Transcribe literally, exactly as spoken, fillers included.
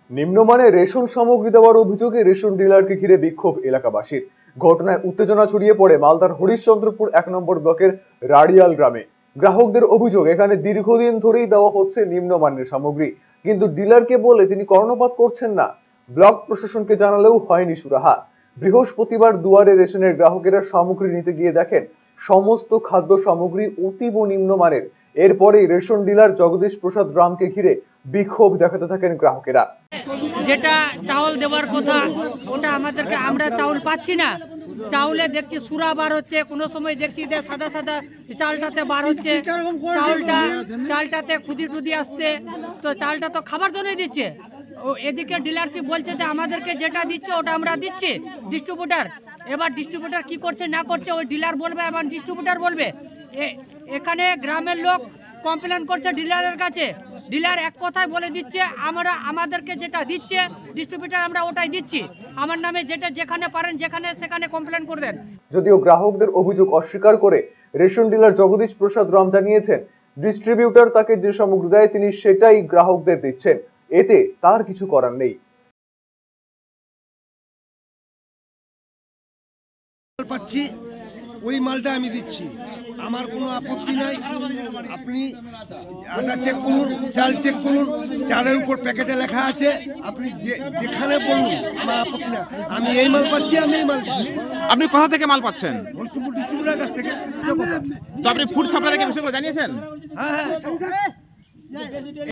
নিম্নমানের রেশন সামগ্রী দেওয়ার অভিযোগে রেশন ডিলারকে ঘিরে বিক্ষোভ এলাকাবাসীর। ঘটনায় উত্তেজনা ছড়িয়ে পড়ে মালদার হরিশ্চন্দ্রপুর এক নম্বর ব্লকের রাড়িয়াল গ্রামে। গ্রাহকদের অভিযোগ, এখানে দীর্ঘদিন ধরেই দেওয়া হচ্ছে নিম্নমানের সামগ্রী, কিন্তু ডিলারকে বলে তিনি কর্ণপাত করছেন না। ব্লক প্রশাসনকে জানালেও হয়নি সুরাহা। বৃহস্পতিবার দুয়ারে রেশনের গ্রাহকেরা সামগ্রী নিতে গিয়ে দেখেন সমস্ত খাদ্য সামগ্রী অতীব নিম্নমানের। এরপরেই রেশন ডিলার জগদীশ প্রসাদ রামকে ঘিরে বিক্ষোভ দেখাতে থাকেন গ্রাহকেরা। যেটা চাউল দেওয়ার কথা ওটা আমাদেরকে, আমরা চাউল পাচ্ছি না। চাউলে দেখছি সুরা বার হচ্ছে, কোনো সময় দেখছি যে সাদা সাদা চালটাতে বার হচ্ছে, চাউলটা চালটাতে খুদি টুদি আসছে। তো চালটা তো খাবার জন্যই দিচ্ছে। ও এদিকে ডিলারশিপ বলছে যে আমাদেরকে যেটা দিচ্ছে ওটা আমরা দিচ্ছি ডিস্ট্রিবিউটার। এবার ডিস্ট্রিবিউটার কি করছে না করছে ওই ডিলার বলবে, এবার ডিস্ট্রিবিউটার বলবে। এখানে গ্রামের লোক কমপ্লেন করছে ডিলারের কাছে। ডিলার এক কথায় বলে দিচ্ছে আমরা আমাদেরকে যেটা দিচ্ছে ডিস্ট্রিবিউটার আমরা ওটাই দিচ্ছি। আমার নামে যেটা যেখানে পারেন যেখানে সেখানে কমপ্লেন করে দেন। যদিও গ্রাহকদের অভিযোগ অস্বীকার করে রেশন ডিলার জগদীশ প্রসাদ রাম জানিয়েছেন, ডিস্ট্রিবিউটার তাকে যে সামগ্রী দেয় তিনি সেটাই গ্রাহকদের দিচ্ছেন, এতে তার কিছু করার নেই। পাচ্ছি ওই মালটা আমি দিচ্ছি, আমার কোনো আপত্তি নাই। আপনি আটা চেক করুন, চাল চেক করুন, চালের উপর প্যাকেটে লেখা আছে, আপনি যেখানে বলুন, আমার আপত্তি নাই। আমি এই মাল পাচ্ছি, আমি এই মাল দিচ্ছি। আপনি কোথা থেকে মাল পাচ্ছেন? হরিশ্চন্দ্রপুর ডিস্ট্রিবিউটার কাছ থেকে। তো আপনি ফুড সাপ্লাইকে বিষয়গুলো জানিয়েছেন? হ্যাঁ হ্যাঁ।